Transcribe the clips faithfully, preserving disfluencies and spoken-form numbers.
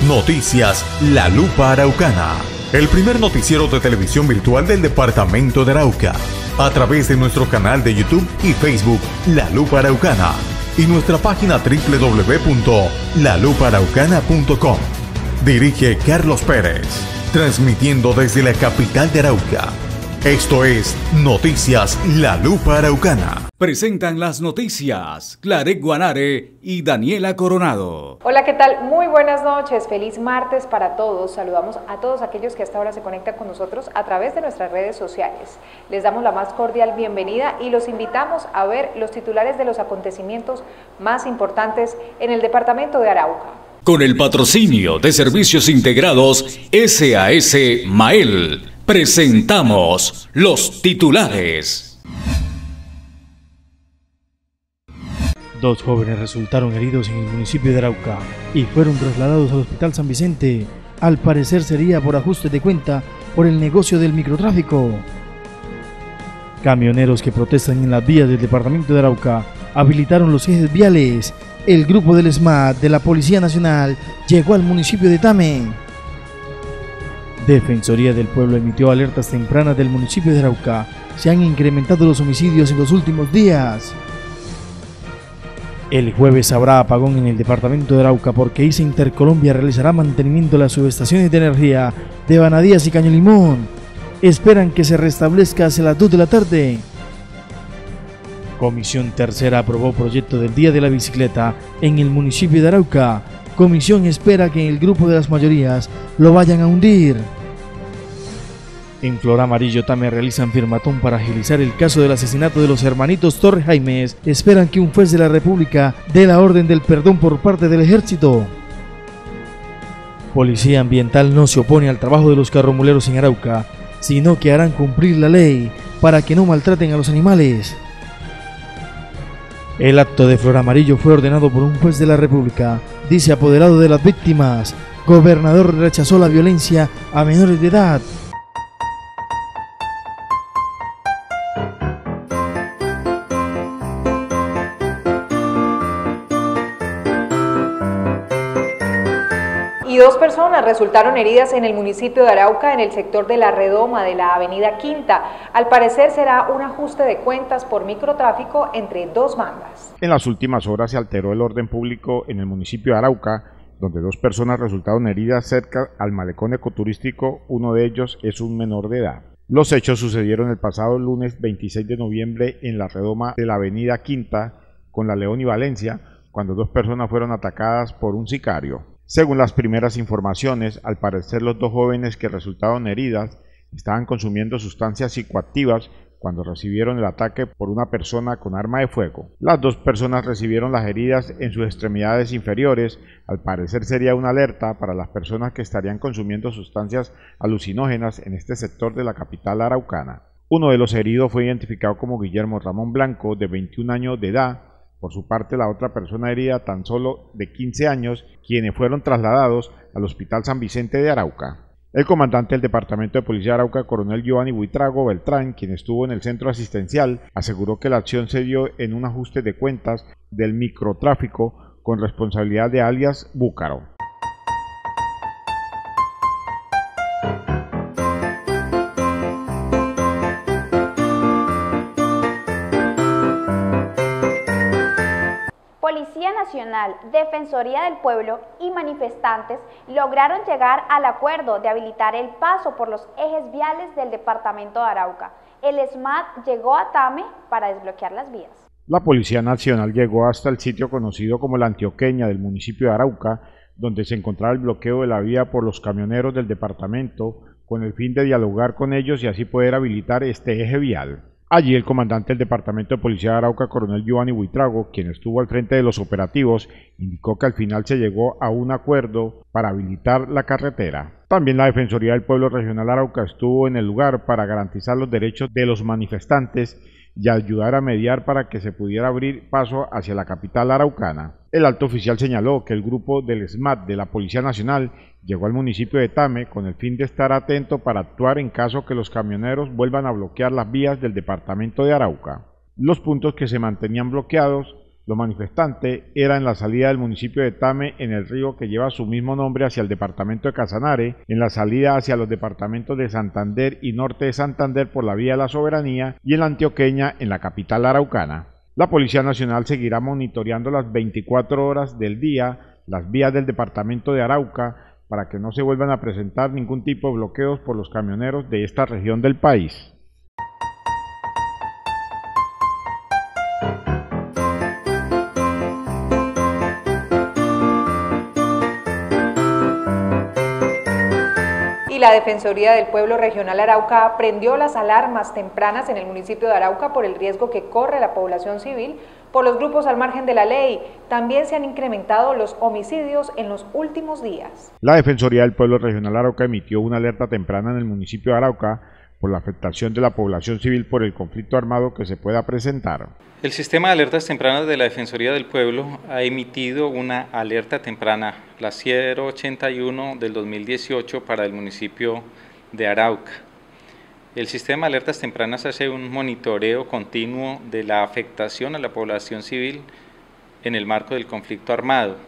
Noticias La Lupa Araucana, el primer noticiero de televisión virtual del departamento de Arauca, a través de nuestro canal de YouTube y Facebook La Lupa Araucana y nuestra página doble u doble u doble u punto la lupa araucana punto com. Dirige Carlos Pérez, transmitiendo desde la capital de Arauca. Esto es Noticias La Lupa Araucana. Presentan las noticias Clarek Guanare y Daniela Coronado. Hola, ¿qué tal? Muy buenas noches, feliz martes para todos. Saludamos a todos aquellos que hasta ahora se conectan con nosotros a través de nuestras redes sociales. Les damos la más cordial bienvenida y los invitamos a ver los titulares de los acontecimientos más importantes en el departamento de Arauca. Con el patrocinio de Servicios Integrados S A S Mael, presentamos los titulares. Dos jóvenes resultaron heridos en el municipio de Arauca y fueron trasladados al Hospital San Vicente. Al parecer sería por ajuste de cuenta por el negocio del microtráfico. Camioneros que protestan en las vías del departamento de Arauca habilitaron los ejes viales. El grupo del SMAT de la Policía Nacional llegó al municipio de Tame. Defensoría del Pueblo emitió alertas tempranas del municipio de Arauca. Se han incrementado los homicidios en los últimos días. El jueves habrá apagón en el departamento de Arauca porque I C E Intercolombia realizará mantenimiento de las subestaciones de energía de Banadías y Caño Limón. Esperan que se restablezca hacia las dos de la tarde. Comisión Tercera aprobó proyecto del Día de la Bicicleta en el municipio de Arauca. Comisión espera que en el grupo de las mayorías lo vayan a hundir. En Flor Amarillo Tame realizan firmatón para agilizar el caso del asesinato de los hermanitos Torres Jaimes. Esperan que un juez de la República dé la orden del perdón por parte del ejército. Policía Ambiental no se opone al trabajo de los carromuleros en Arauca, sino que harán cumplir la ley para que no maltraten a los animales. El acto de Flor Amarillo fue ordenado por un juez de la República, dice apoderado de las víctimas. Gobernador rechazó la violencia a menores de edad. Y dos personas resultaron heridas en el municipio de Arauca en el sector de la redoma de la avenida Quinta. Al parecer será un ajuste de cuentas por microtráfico entre dos bandas. En las últimas horas se alteró el orden público en el municipio de Arauca, donde dos personas resultaron heridas cerca al malecón ecoturístico. Uno de ellos es un menor de edad. Los hechos sucedieron el pasado lunes veintiséis de noviembre en la redoma de la avenida Quinta con la León y Valencia, cuando dos personas fueron atacadas por un sicario. Según las primeras informaciones, al parecer los dos jóvenes que resultaron heridas estaban consumiendo sustancias psicoactivas cuando recibieron el ataque por una persona con arma de fuego. Las dos personas recibieron las heridas en sus extremidades inferiores. Al parecer sería una alerta para las personas que estarían consumiendo sustancias alucinógenas en este sector de la capital araucana. Uno de los heridos fue identificado como Guillermo Ramón Blanco, de veintiún años de edad. Por su parte, la otra persona herida, tan solo de quince años, quienes fueron trasladados al Hospital San Vicente de Arauca. El comandante del Departamento de Policía de Arauca, coronel Giovanni Buitrago Beltrán, quien estuvo en el centro asistencial, aseguró que la acción se dio en un ajuste de cuentas del microtráfico con responsabilidad de alias Búcaro. Policía Nacional, Defensoría del Pueblo y manifestantes lograron llegar al acuerdo de habilitar el paso por los ejes viales del departamento de Arauca. El SMAT llegó a Tame para desbloquear las vías. La Policía Nacional llegó hasta el sitio conocido como La Antioqueña del municipio de Arauca, donde se encontraba el bloqueo de la vía por los camioneros del departamento, con el fin de dialogar con ellos y así poder habilitar este eje vial. Allí el comandante del Departamento de Policía de Arauca, coronel Giovanni Buitrago, quien estuvo al frente de los operativos, indicó que al final se llegó a un acuerdo para habilitar la carretera. También la Defensoría del Pueblo Regional Arauca estuvo en el lugar para garantizar los derechos de los manifestantes y ayudar a mediar para que se pudiera abrir paso hacia la capital araucana. El alto oficial señaló que el grupo del SMAT de la Policía Nacional llegó al municipio de Tame con el fin de estar atento para actuar en caso que los camioneros vuelvan a bloquear las vías del departamento de Arauca. Los puntos que se mantenían bloqueados Los manifestantes eran en la salida del municipio de Tame en el río que lleva su mismo nombre hacia el departamento de Casanare, en la salida hacia los departamentos de Santander y norte de Santander por la vía de la Soberanía y en la Antioqueña en la capital araucana. La Policía Nacional seguirá monitoreando las veinticuatro horas del día las vías del departamento de Arauca para que no se vuelvan a presentar ningún tipo de bloqueos por los camioneros de esta región del país. Y la Defensoría del Pueblo Regional Arauca prendió las alarmas tempranas en el municipio de Arauca por el riesgo que corre la población civil por los grupos al margen de la ley. También se han incrementado los homicidios en los últimos días. La Defensoría del Pueblo Regional Arauca emitió una alerta temprana en el municipio de Arauca por la afectación de la población civil por el conflicto armado que se pueda presentar. El sistema de alertas tempranas de la Defensoría del Pueblo ha emitido una alerta temprana, la cero ochenta y uno del dos mil dieciocho, para el municipio de Arauca. El sistema de alertas tempranas hace un monitoreo continuo de la afectación a la población civil en el marco del conflicto armado,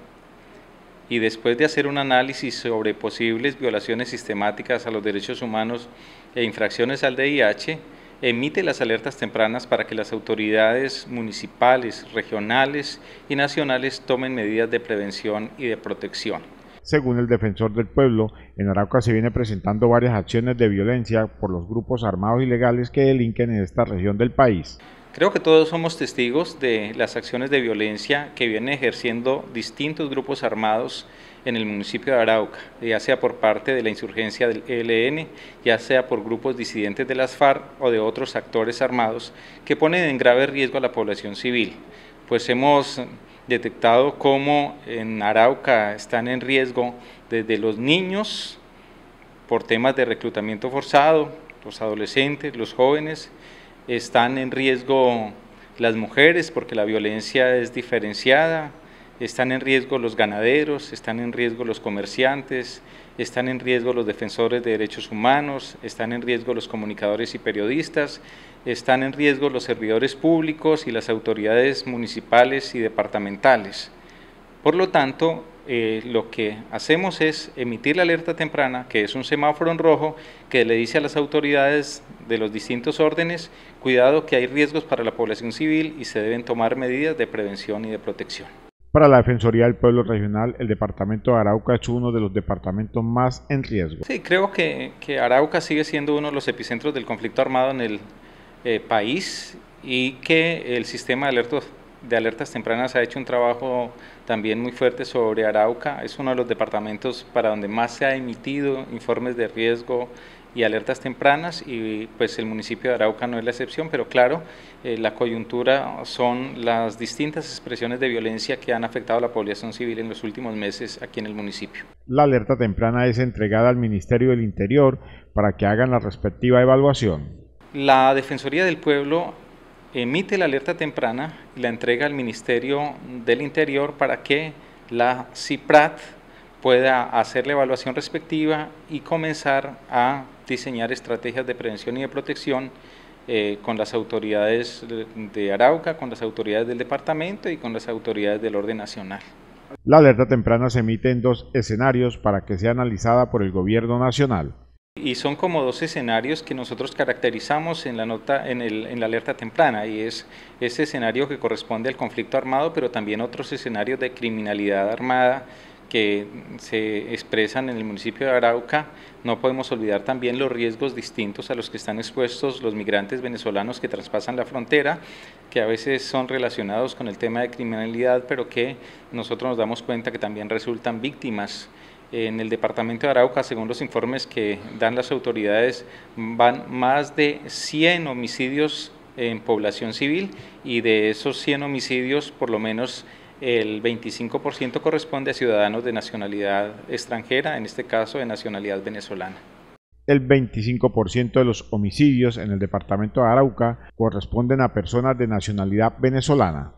y después de hacer un análisis sobre posibles violaciones sistemáticas a los derechos humanos e infracciones al D I H, emite las alertas tempranas para que las autoridades municipales, regionales y nacionales tomen medidas de prevención y de protección. Según el defensor del pueblo, en Arauca se viene presentando varias acciones de violencia por los grupos armados ilegales que delinquen en esta región del país. Creo que todos somos testigos de las acciones de violencia que vienen ejerciendo distintos grupos armados en el municipio de Arauca, ya sea por parte de la insurgencia del E L N, ya sea por grupos disidentes de las FARC o de otros actores armados que ponen en grave riesgo a la población civil. Pues hemos detectado cómo en Arauca están en riesgo desde los niños por temas de reclutamiento forzado, los adolescentes, los jóvenes, están en riesgo las mujeres porque la violencia es diferenciada, están en riesgo los ganaderos, están en riesgo los comerciantes, están en riesgo los defensores de derechos humanos, están en riesgo los comunicadores y periodistas, están en riesgo los servidores públicos y las autoridades municipales y departamentales. Por lo tanto, eh, lo que hacemos es emitir la alerta temprana, que es un semáforo en rojo, que le dice a las autoridades de los distintos órdenes, cuidado que hay riesgos para la población civil y se deben tomar medidas de prevención y de protección. Para la Defensoría del Pueblo Regional, el departamento de Arauca es uno de los departamentos más en riesgo. Sí, creo que, que Arauca sigue siendo uno de los epicentros del conflicto armado en el eh, país y que el sistema de alertas, de alertas tempranas ha hecho un trabajo también muy fuerte sobre Arauca. Es uno de los departamentos para donde más se ha emitido informes de riesgo y alertas tempranas, y pues el municipio de Arauca no es la excepción, pero claro, eh, la coyuntura son las distintas expresiones de violencia que han afectado a la población civil en los últimos meses aquí en el municipio. La alerta temprana es entregada al Ministerio del Interior para que hagan la respectiva evaluación. La Defensoría del Pueblo emite la alerta temprana y la entrega al Ministerio del Interior para que la CIPRAT pueda hacer la evaluación respectiva y comenzar a diseñar estrategias de prevención y de protección eh, con las autoridades de Arauca, con las autoridades del departamento y con las autoridades del orden nacional. La alerta temprana se emite en dos escenarios para que sea analizada por el gobierno nacional. Y son como dos escenarios que nosotros caracterizamos en la nota, en, el, en la alerta temprana, y es ese escenario que corresponde al conflicto armado, pero también otros escenarios de criminalidad armada que se expresan en el municipio de Arauca. No podemos olvidar también los riesgos distintos a los que están expuestos los migrantes venezolanos que traspasan la frontera, que a veces son relacionados con el tema de criminalidad, pero que nosotros nos damos cuenta que también resultan víctimas. En el departamento de Arauca, según los informes que dan las autoridades, van más de cien homicidios en población civil, y de esos cien homicidios, por lo menos el veinticinco por ciento corresponde a ciudadanos de nacionalidad extranjera, en este caso de nacionalidad venezolana. El veinticinco por ciento de los homicidios en el departamento de Arauca corresponden a personas de nacionalidad venezolana.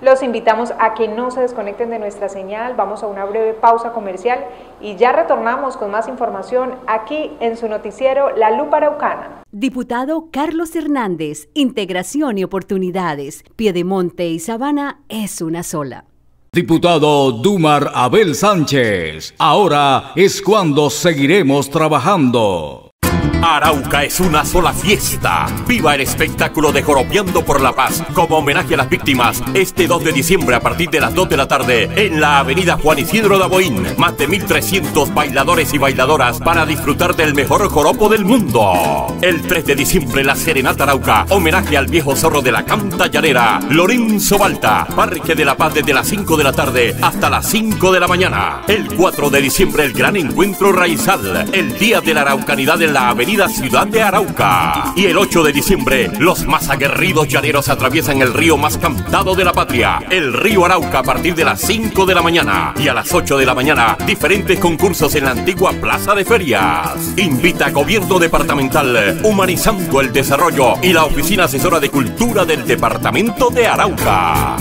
Los invitamos a que no se desconecten de nuestra señal, vamos a una breve pausa comercial y ya retornamos con más información aquí en su noticiero La Lupa Araucana. Diputado Carlos Hernández, Integración y Oportunidades, Piedemonte y Sabana es una sola. Diputado Dumar Abel Sánchez, ahora es cuando seguiremos trabajando. Arauca es una sola fiesta. Viva el espectáculo de Joropeando por la Paz como homenaje a las víctimas este dos de diciembre a partir de las dos de la tarde en la avenida Juan Isidro Daboín. Más de mil trescientos bailadores y bailadoras para disfrutar del mejor joropo del mundo. El tres de diciembre la Serenata Arauca, homenaje al viejo zorro de la canta llanera, Lorenzo Balta. Parque de la Paz desde las cinco de la tarde hasta las cinco de la mañana. El cuatro de diciembre el gran encuentro raizal, el día de la araucanidad en la avenida Ciudad de Arauca. Y el ocho de diciembre, los más aguerridos llaneros atraviesan el río más cantado de la patria, el río Arauca, a partir de las cinco de la mañana. Y a las ocho de la mañana, diferentes concursos en la antigua Plaza de Ferias. Invita a Gobierno Departamental, humanizando el desarrollo, y la Oficina Asesora de Cultura del Departamento de Arauca.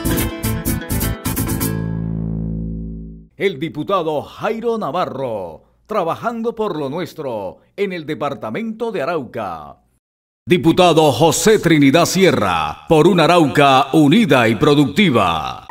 El diputado Jairo Navarro, trabajando por lo nuestro en el departamento de Arauca. Diputado José Trinidad Sierra, por una Arauca unida y productiva.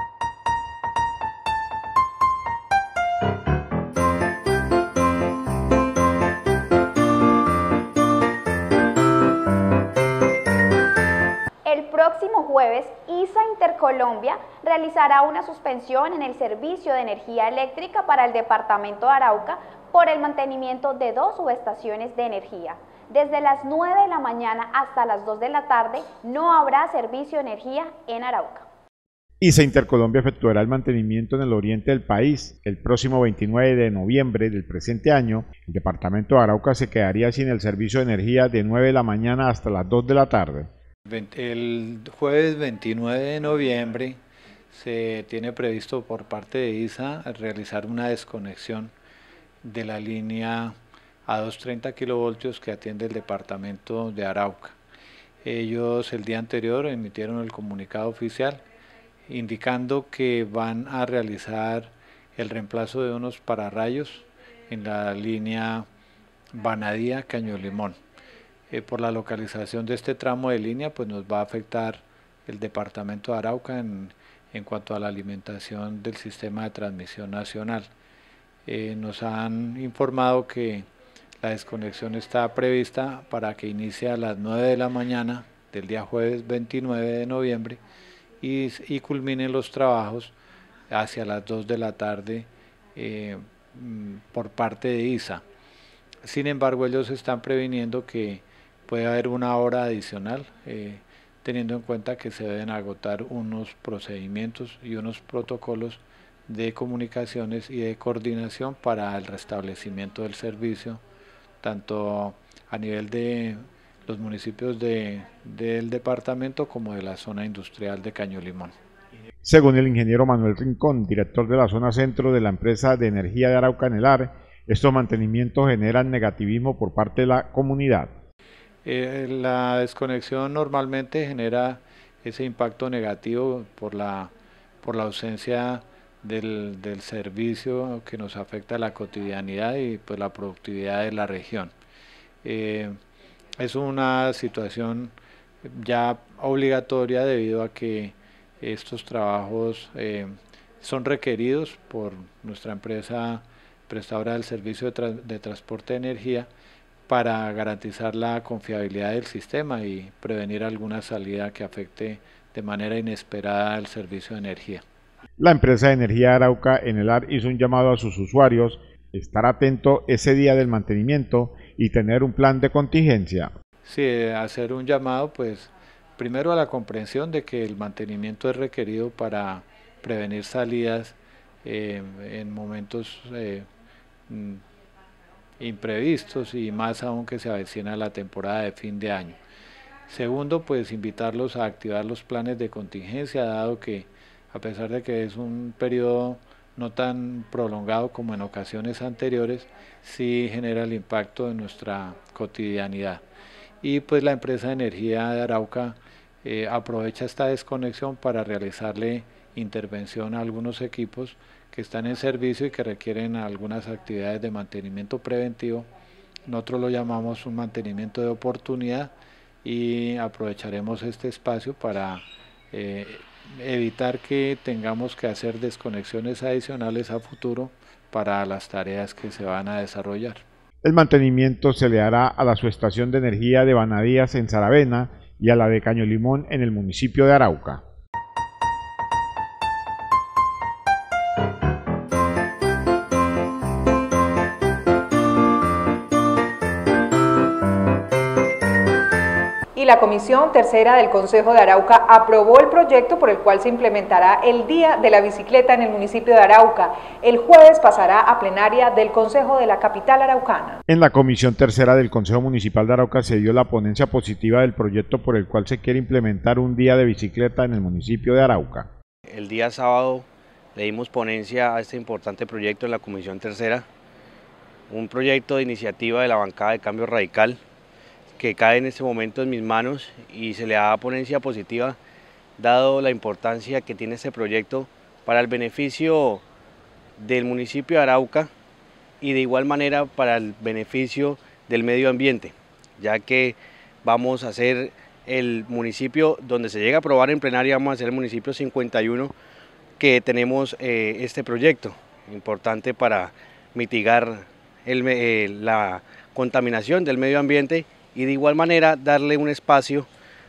El próximo jueves, I S A Intercolombia realizará una suspensión en el servicio de energía eléctrica para el departamento de Arauca por el mantenimiento de dos subestaciones de energía. Desde las nueve de la mañana hasta las dos de la tarde no habrá servicio de energía en Arauca. I S A Intercolombia efectuará el mantenimiento en el oriente del país. El próximo veintinueve de noviembre del presente año, el departamento de Arauca se quedaría sin el servicio de energía de nueve de la mañana hasta las dos de la tarde. El jueves veintinueve de noviembre se tiene previsto por parte de I S A realizar una desconexión de la línea a doscientos treinta kilovoltios que atiende el departamento de Arauca. Ellos el día anterior emitieron el comunicado oficial indicando que van a realizar el reemplazo de unos pararrayos en la línea Banadía Caño Limón. Eh, por la localización de este tramo de línea, pues nos va a afectar el departamento de Arauca en, en cuanto a la alimentación del sistema de transmisión nacional. Eh, nos han informado que la desconexión está prevista para que inicie a las nueve de la mañana del día jueves veintinueve de noviembre y, y culminen los trabajos hacia las dos de la tarde eh, por parte de I S A. Sin embargo, ellos están previniendo que puede haber una hora adicional, eh, teniendo en cuenta que se deben agotar unos procedimientos y unos protocolos de comunicaciones y de coordinación para el restablecimiento del servicio, tanto a nivel de los municipios de, del departamento como de la zona industrial de Caño Limón. Según el ingeniero Manuel Rincón, director de la zona centro de la empresa de energía de Arauca Enelar, estos mantenimientos generan negativismo por parte de la comunidad. Eh, la desconexión normalmente genera ese impacto negativo por la, por la ausencia del, del servicio que nos afecta a la cotidianidad y pues la productividad de la región. Eh, es una situación ya obligatoria debido a que estos trabajos eh, son requeridos por nuestra empresa prestadora del servicio de, tra de transporte de energía para garantizar la confiabilidad del sistema y prevenir alguna salida que afecte de manera inesperada el servicio de energía. La empresa de energía de Arauca Enelar hizo un llamado a sus usuarios, estar atento ese día del mantenimiento y tener un plan de contingencia. Sí, hacer un llamado pues primero a la comprensión de que el mantenimiento es requerido para prevenir salidas eh, en momentos eh, imprevistos y más aún que se avecina la temporada de fin de año. Segundo, pues invitarlos a activar los planes de contingencia, dado que a pesar de que es un periodo no tan prolongado como en ocasiones anteriores, sí genera el impacto en nuestra cotidianidad. Y pues la empresa de energía de Arauca eh, aprovecha esta desconexión para realizarle intervención a algunos equipos que están en servicio y que requieren algunas actividades de mantenimiento preventivo. Nosotros lo llamamos un mantenimiento de oportunidad y aprovecharemos este espacio para eh, evitar que tengamos que hacer desconexiones adicionales a futuro para las tareas que se van a desarrollar. El mantenimiento se le hará a la subestación de energía de Banadías en Saravena y a la de Caño Limón en el municipio de Arauca. Y la Comisión Tercera del Consejo de Arauca aprobó el proyecto por el cual se implementará el Día de la Bicicleta en el municipio de Arauca. El jueves pasará a plenaria del Consejo de la capital araucana. En la Comisión Tercera del Consejo Municipal de Arauca se dio la ponencia positiva del proyecto por el cual se quiere implementar un Día de Bicicleta en el municipio de Arauca. El día sábado le dimos ponencia a este importante proyecto en la Comisión Tercera, un proyecto de iniciativa de la bancada de Cambio Radical, que cae en este momento en mis manos y se le da ponencia positiva, dado la importancia que tiene este proyecto para el beneficio del municipio de Arauca y de igual manera para el beneficio del medio ambiente, ya que vamos a ser el municipio donde se llega a aprobar en plenaria, vamos a ser el municipio cincuenta y uno que tenemos eh, este proyecto, importante para mitigar el, eh, la contaminación del medio ambiente y de igual manera darle un espacio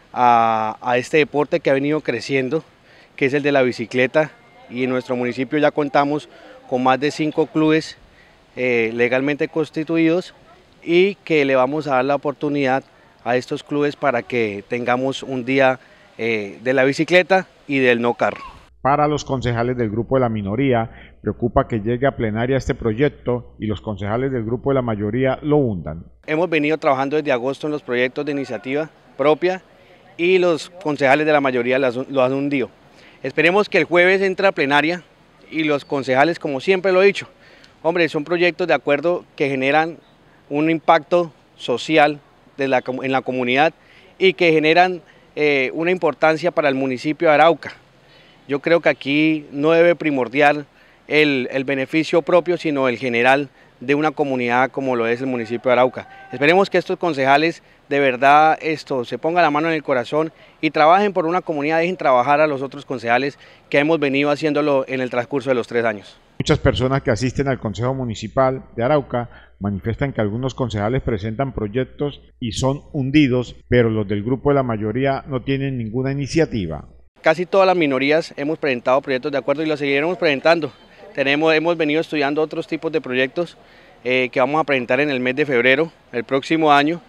a, a este deporte que ha venido creciendo, que es el de la bicicleta, y en nuestro municipio ya contamos con más de cinco clubes eh, legalmente constituidos y que le vamos a dar la oportunidad a estos clubes para que tengamos un día eh, de la bicicleta y del no carro. Para los concejales del grupo de la minoría, preocupa que llegue a plenaria este proyecto y los concejales del grupo de la mayoría lo hundan. Hemos venido trabajando desde agosto en los proyectos de iniciativa propia y los concejales de la mayoría lo han hundido. Esperemos que el jueves entre a plenaria y los concejales, como siempre lo he dicho, hombre, son proyectos de acuerdo que generan un impacto social de la, en la comunidad y que generan eh, una importancia para el municipio de Arauca. Yo creo que aquí no debe primordial el, el beneficio propio, sino el general de una comunidad como lo es el municipio de Arauca. Esperemos que estos concejales de verdad esto, se pongan la mano en el corazón y trabajen por una comunidad, dejen trabajar a los otros concejales que hemos venido haciéndolo en el transcurso de los tres años. Muchas personas que asisten al Consejo Municipal de Arauca manifiestan que algunos concejales presentan proyectos y son hundidos, pero los del grupo de la mayoría no tienen ninguna iniciativa. Casi todas las minorías hemos presentado proyectos de acuerdo y los seguiremos presentando. Tenemos, hemos venido estudiando otros tipos de proyectos eh, que vamos a presentar en el mes de febrero, el próximo año,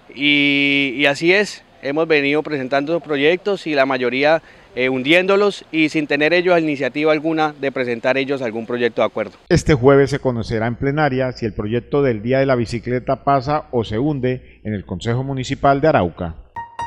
y, y así es, hemos venido presentando proyectos y la mayoría eh, hundiéndolos y sin tener ellos iniciativa alguna de presentar ellos algún proyecto de acuerdo. Este jueves se conocerá en plenaria si el proyecto del Día de la Bicicleta pasa o se hunde en el Consejo Municipal de Arauca.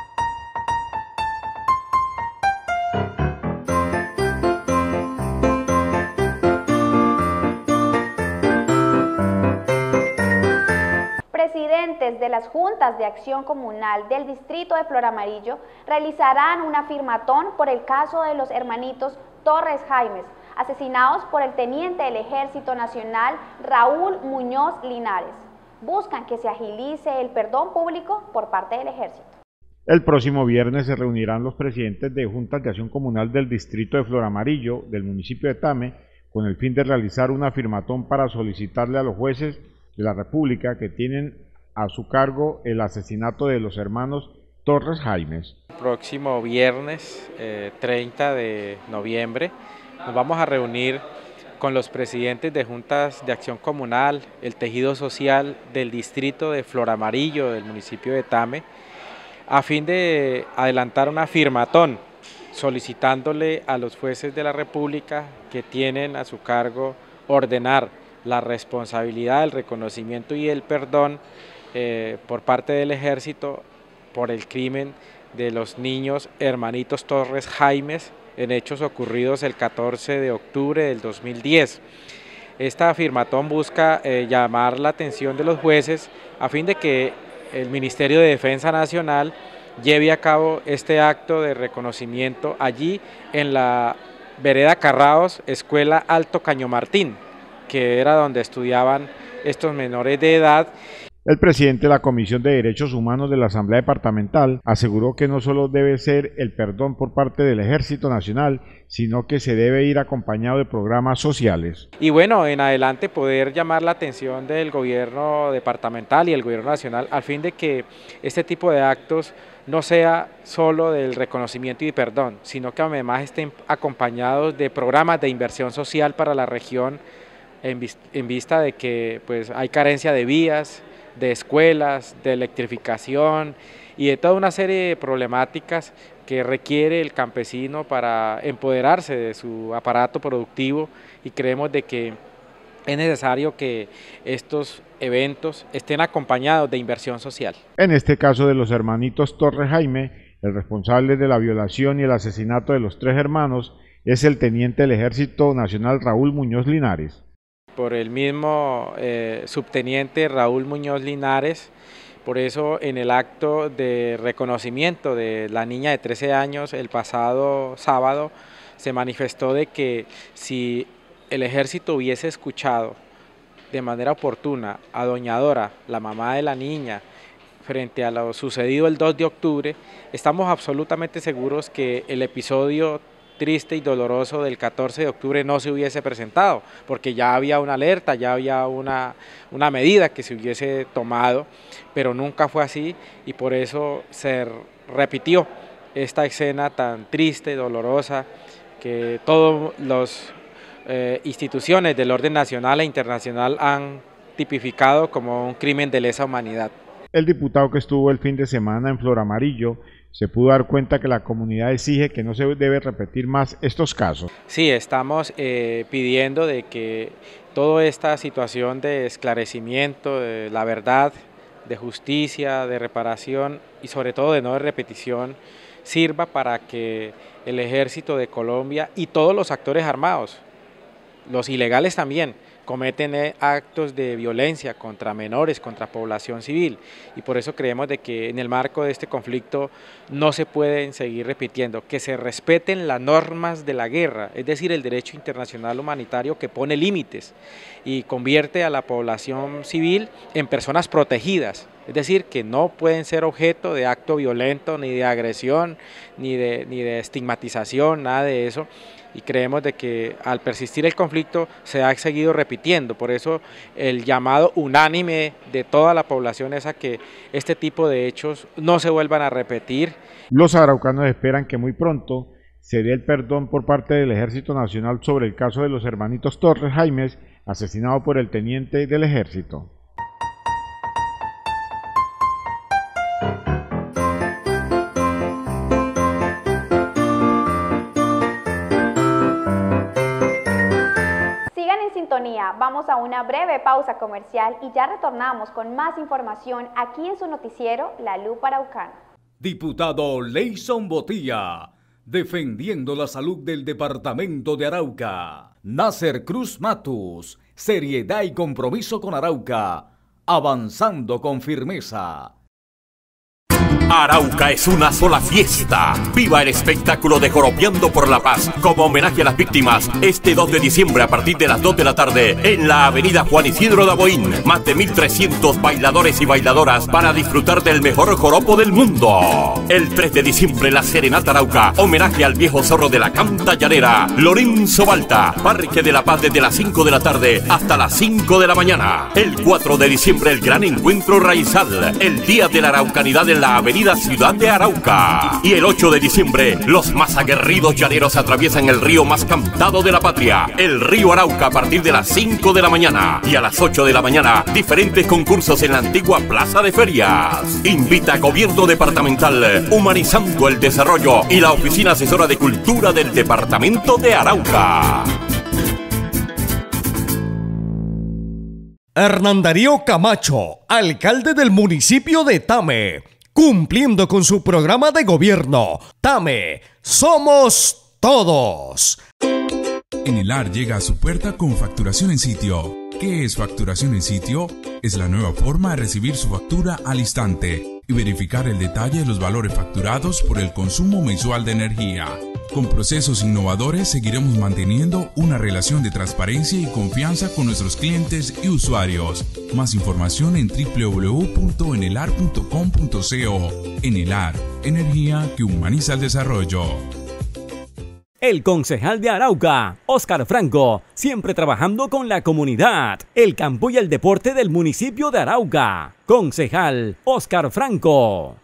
Presidentes de las juntas de acción comunal del distrito de Floramarillo realizarán una firmatón por el caso de los hermanitos Torres Jaimes, asesinados por el teniente del Ejército Nacional Raúl Muñoz Linares. Buscan que se agilice el perdón público por parte del Ejército. El próximo viernes se reunirán los presidentes de juntas de acción comunal del distrito de Floramarillo, del municipio de Tame, con el fin de realizar una firmatón para solicitarle a los jueces de la República que tienen a su cargo el asesinato de los hermanos Torres Jaimes. Próximo viernes eh, treinta de noviembre nos vamos a reunir con los presidentes de juntas de acción comunal, el tejido social del distrito de Floramarillo, del municipio de Tame, a fin de adelantar una firmatón solicitándole a los jueces de la República que tienen a su cargo ordenar la responsabilidad, el reconocimiento y el perdón eh, por parte del Ejército por el crimen de los niños hermanitos Torres Jaimes en hechos ocurridos el catorce de octubre del dos mil diez. Esta firmatón busca eh, llamar la atención de los jueces a fin de que el Ministerio de Defensa Nacional lleve a cabo este acto de reconocimiento allí en la vereda Carraos, Escuela Alto Caño Martín, que era donde estudiaban estos menores de edad. El presidente de la Comisión de Derechos Humanos de la Asamblea Departamental aseguró que no solo debe ser el perdón por parte del Ejército Nacional, sino que se debe ir acompañado de programas sociales. Y bueno, en adelante poder llamar la atención del gobierno departamental y el gobierno nacional al fin de que este tipo de actos no sea solo del reconocimiento y perdón, sino que además estén acompañados de programas de inversión social para la región en, vis en vista de que pues, hay carencia de vías, de escuelas, de electrificación y de toda una serie de problemáticas que requiere el campesino para empoderarse de su aparato productivo, y creemos de que es necesario que estos eventos estén acompañados de inversión social. En este caso de los hermanitos Torres Jaime, el responsable de la violación y el asesinato de los tres hermanos es el teniente del Ejército Nacional Raúl Muñoz Linares. Por el mismo eh, subteniente Raúl Muñoz Linares. Por eso en el acto de reconocimiento de la niña de trece años el pasado sábado se manifestó de que si el ejército hubiese escuchado de manera oportuna a doña Dora, la mamá de la niña, frente a lo sucedido el dos de octubre, estamos absolutamente seguros que el episodio triste y doloroso del catorce de octubre no se hubiese presentado, porque ya había una alerta, ya había una, una medida que se hubiese tomado, pero nunca fue así y por eso se repitió esta escena tan triste, dolorosa, que todas las eh, instituciones del orden nacional e internacional han tipificado como un crimen de lesa humanidad. El diputado que estuvo el fin de semana en Flor Amarillo se pudo dar cuenta que la comunidad exige que no se debe repetir más estos casos. Sí, estamos eh, pidiendo de que toda esta situación de esclarecimiento, de la verdad, de justicia, de reparación y sobre todo de no de repetición, sirva para que el Ejército de Colombia y todos los actores armados, los ilegales también, cometen actos de violencia contra menores, contra población civil, y por eso creemos de que en el marco de este conflicto no se pueden seguir repitiendo, que se respeten las normas de la guerra, es decir, el derecho internacional humanitario que pone límites y convierte a la población civil en personas protegidas, es decir, que no pueden ser objeto de acto violento, ni de agresión, ni de, ni de estigmatización, nada de eso. Y creemos de que al persistir el conflicto se ha seguido repitiendo, por eso el llamado unánime de toda la población es a que este tipo de hechos no se vuelvan a repetir. Los araucanos esperan que muy pronto se dé el perdón por parte del Ejército Nacional sobre el caso de los hermanitos Torres Jaimes, asesinado por el teniente del Ejército. Vamos a una breve pausa comercial y ya retornamos con más información aquí en su noticiero La Lupa Araucana. Diputado Leyson Botilla, defendiendo la salud del departamento de Arauca. Nasser Cruz Matus, seriedad y compromiso con Arauca, avanzando con firmeza. Arauca es una sola fiesta. Viva el espectáculo de Joropeando por la Paz como homenaje a las víctimas este dos de diciembre a partir de las dos de la tarde en la avenida Juan Isidro Daboín. Más de mil trescientos bailadores y bailadoras para disfrutar del mejor joropo del mundo. El tres de diciembre la Serenata Arauca, homenaje al viejo zorro de la canta llanera, Lorenzo Balta. Parque de la Paz desde las cinco de la tarde hasta las cinco de la mañana. El cuatro de diciembre el gran encuentro raizal, el día de la araucanidad en la avenida Ciudad de Arauca. Y el ocho de diciembre, los más aguerridos llaneros atraviesan el río más cantado de la patria, el río Arauca, a partir de las cinco de la mañana. Y a las ocho de la mañana, diferentes concursos en la antigua Plaza de Ferias. Invita a Gobierno Departamental, humanizando el desarrollo, y la Oficina Asesora de Cultura del Departamento de Arauca. Hernán Darío Camacho, alcalde del municipio de Tame, cumpliendo con su programa de gobierno. Tame, somos todos. Enelar llega a su puerta con facturación en sitio. ¿Qué es facturación en sitio? Es la nueva forma de recibir su factura al instante y verificar el detalle de los valores facturados por el consumo mensual de energía. Con procesos innovadores seguiremos manteniendo una relación de transparencia y confianza con nuestros clientes y usuarios. Más información en doble u doble u doble u punto enelar punto com punto co. Enelar, energía que humaniza el desarrollo. El concejal de Arauca, Óscar Franco, siempre trabajando con la comunidad, el campo y el deporte del municipio de Arauca. Concejal Óscar Franco.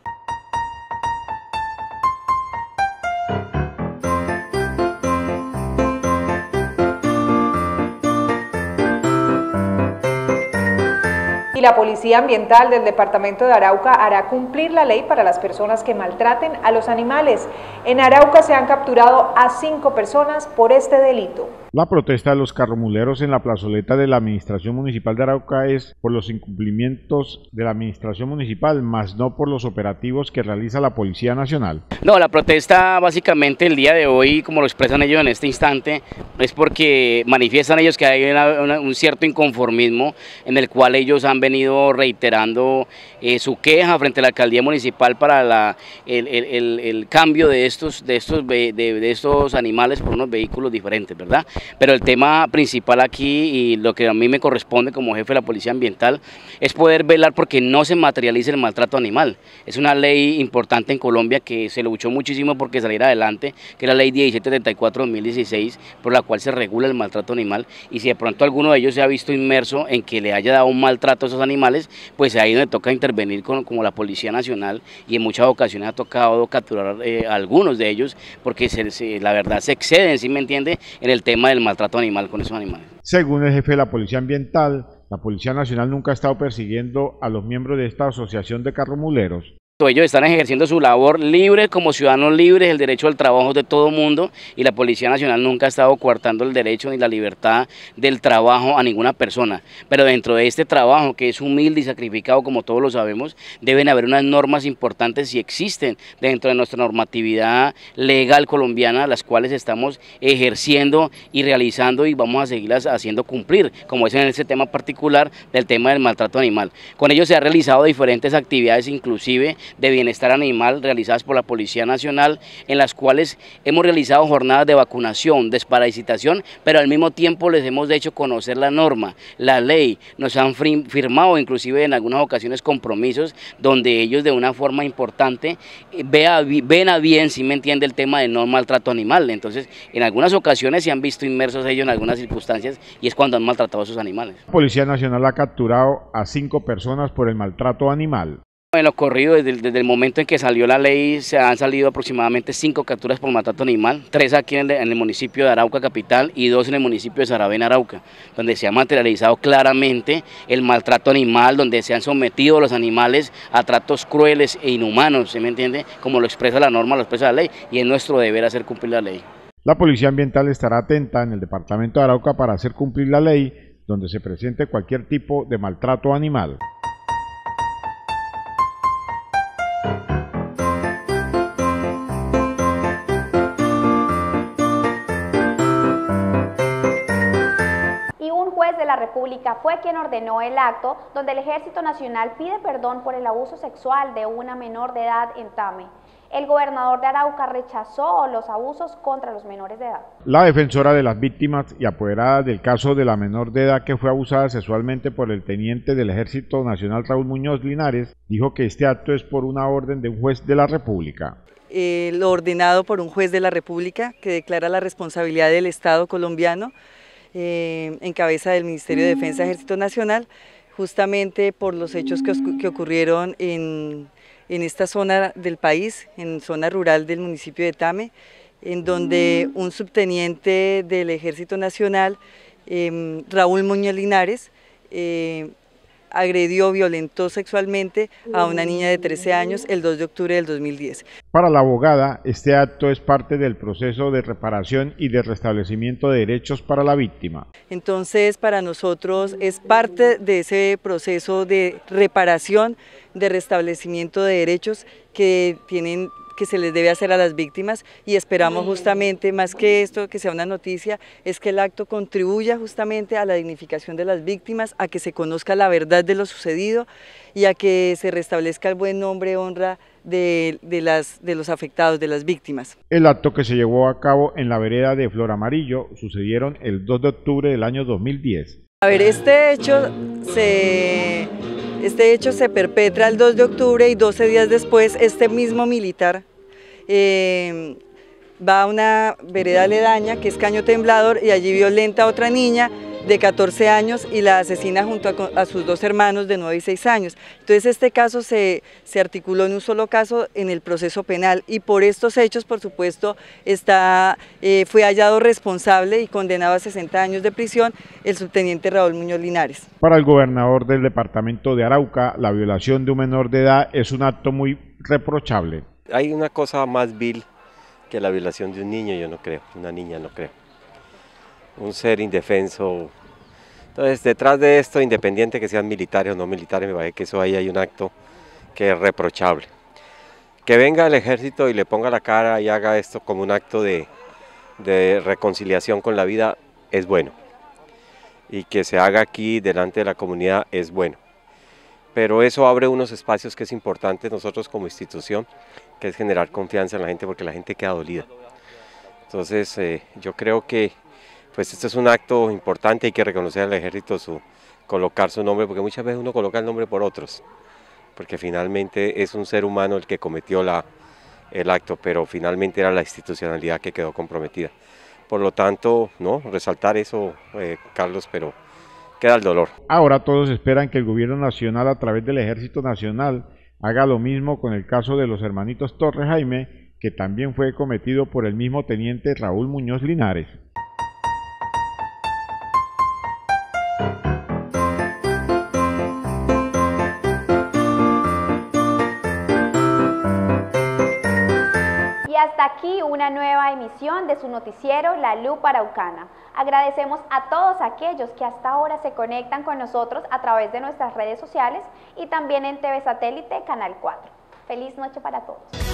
Y la Policía Ambiental del Departamento de Arauca hará cumplir la ley para las personas que maltraten a los animales. En Arauca se han capturado a cinco personas por este delito. La protesta de los carromuleros en la plazoleta de la Administración Municipal de Arauca es por los incumplimientos de la Administración Municipal, más no por los operativos que realiza la Policía Nacional. No, la protesta básicamente el día de hoy, como lo expresan ellos en este instante, es porque manifiestan ellos que hay una, una, un cierto inconformismo en el cual ellos han venido reiterando eh, su queja frente a la Alcaldía Municipal para la, el, el, el, el cambio de estos, de, estos, de, de estos animales por unos vehículos diferentes, ¿verdad? Pero el tema principal aquí y lo que a mí me corresponde como jefe de la Policía Ambiental es poder velar porque no se materialice el maltrato animal. Es una ley importante en Colombia que se luchó muchísimo porque saliera adelante, que es la ley diecisiete setenta y cuatro de dos mil dieciséis, por la cual se regula el maltrato animal, y si de pronto alguno de ellos se ha visto inmerso en que le haya dado un maltrato a esos animales, pues ahí donde toca intervenir con, como la Policía Nacional, y en muchas ocasiones ha tocado capturar eh, a algunos de ellos porque se, se, la verdad se exceden, ¿sí me entiende?, en el tema del maltrato animal con esos animales. Según el jefe de la Policía Ambiental, la Policía Nacional nunca ha estado persiguiendo a los miembros de esta asociación de carromuleros. Ellos están ejerciendo su labor libre como ciudadanos libres, el derecho al trabajo de todo mundo, y la Policía Nacional nunca ha estado coartando el derecho ni la libertad del trabajo a ninguna persona. Pero dentro de este trabajo, que es humilde y sacrificado como todos lo sabemos, deben haber unas normas importantes y existen dentro de nuestra normatividad legal colombiana, las cuales estamos ejerciendo y realizando y vamos a seguirlas haciendo cumplir, como es en este tema particular del tema del maltrato animal. Con ello se han realizado diferentes actividades, inclusive de bienestar animal, realizadas por la Policía Nacional, en las cuales hemos realizado jornadas de vacunación, desparasitación, pero al mismo tiempo les hemos hecho conocer la norma, la ley. Nos han firmado inclusive en algunas ocasiones compromisos donde ellos de una forma importante vea, ven a bien, si me entiende, el tema de no maltrato animal. Entonces, en algunas ocasiones se han visto inmersos ellos en algunas circunstancias y es cuando han maltratado a sus animales. La Policía Nacional ha capturado a cinco personas por el maltrato animal. En lo corrido, desde, desde el momento en que salió la ley, se han salido aproximadamente cinco capturas por maltrato animal, tres aquí en el, en el municipio de Arauca capital y dos en el municipio de Saravena, Arauca, donde se ha materializado claramente el maltrato animal, donde se han sometido los animales a tratos crueles e inhumanos, ¿se me entiende? Como lo expresa la norma, lo expresa la ley, y es nuestro deber hacer cumplir la ley. La Policía Ambiental estará atenta en el departamento de Arauca para hacer cumplir la ley donde se presente cualquier tipo de maltrato animal. De la República fue quien ordenó el acto donde el Ejército Nacional pide perdón por el abuso sexual de una menor de edad en Tame. El gobernador de Arauca rechazó los abusos contra los menores de edad. La defensora de las víctimas y apoderada del caso de la menor de edad que fue abusada sexualmente por el teniente del Ejército Nacional Raúl Muñoz Linares dijo que este acto es por una orden de un juez de la República. Eh, lo ordenado por un juez de la República que declara la responsabilidad del Estado colombiano Eh, en cabeza del Ministerio de Defensa Ejército Nacional, justamente por los hechos que, que ocurrieron en, en esta zona del país, en zona rural del municipio de Tame, en donde un subteniente del Ejército Nacional, eh, Raúl Muñoz Linares, eh, agredió, violentó sexualmente a una niña de trece años el dos de octubre del dos mil diez. Para la abogada, este acto es parte del proceso de reparación y de restablecimiento de derechos para la víctima. Entonces, para nosotros es parte de ese proceso de reparación, de restablecimiento de derechos que tienen que se les debe hacer a las víctimas, y esperamos justamente, más que esto, que sea una noticia, es que el acto contribuya justamente a la dignificación de las víctimas, a que se conozca la verdad de lo sucedido y a que se restablezca el buen nombre y honra de, de, las, de los afectados, de las víctimas. El acto, que se llevó a cabo en la vereda de Flor Amarillo, sucedieron el dos de octubre del año dos mil diez. A ver, este hecho se, este hecho se perpetra el dos de octubre y doce días después este mismo militar eh, va a una vereda aledaña que es Caño Temblador y allí violenta a otra niña de catorce años y la asesina junto a, a sus dos hermanos de nueve y seis años. Entonces este caso se, se articuló en un solo caso en el proceso penal, y por estos hechos, por supuesto, está, eh, fue hallado responsable y condenado a sesenta años de prisión el subteniente Raúl Muñoz Linares. Para el gobernador del departamento de Arauca, la violación de un menor de edad es un acto muy reprochable. Hay una cosa más vil que la violación de un niño, yo no creo, una niña no creo. Un ser indefenso. Entonces, detrás de esto, independiente que sean militares o no militares, me parece que eso ahí hay un acto que es reprochable. Que venga el ejército y le ponga la cara y haga esto como un acto de, de reconciliación con la vida es bueno. Y que se haga aquí delante de la comunidad es bueno. Pero eso abre unos espacios que es importante nosotros como institución, que es generar confianza en la gente, porque la gente queda dolida. Entonces, eh, yo creo que pues este es un acto importante, hay que reconocer al ejército su, colocar su nombre, porque muchas veces uno coloca el nombre por otros, porque finalmente es un ser humano el que cometió la, el acto, pero finalmente era la institucionalidad que quedó comprometida. Por lo tanto, no, resaltar eso, eh, Carlos, pero queda el dolor. Ahora todos esperan que el gobierno nacional, a través del Ejército Nacional, haga lo mismo con el caso de los hermanitos Torres Jaime, que también fue cometido por el mismo teniente Raúl Muñoz Linares. Hasta aquí una nueva emisión de su noticiero La Lupa Araucana. Agradecemos a todos aquellos que hasta ahora se conectan con nosotros a través de nuestras redes sociales y también en T V Satélite Canal cuatro. Feliz noche para todos.